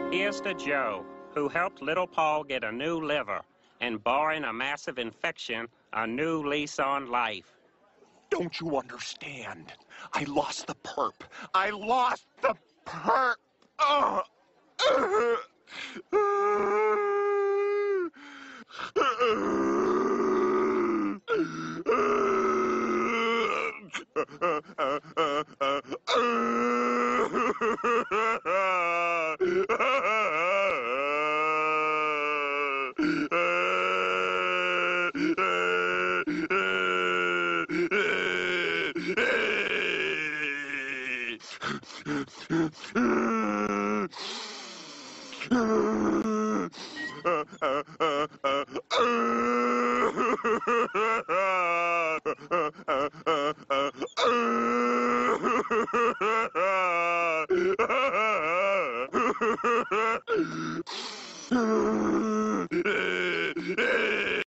Here's to Joe, who helped little Paul get a new liver and, barring a massive infection, a new lease on life. Don't you understand? I lost the perp. I lost the perp.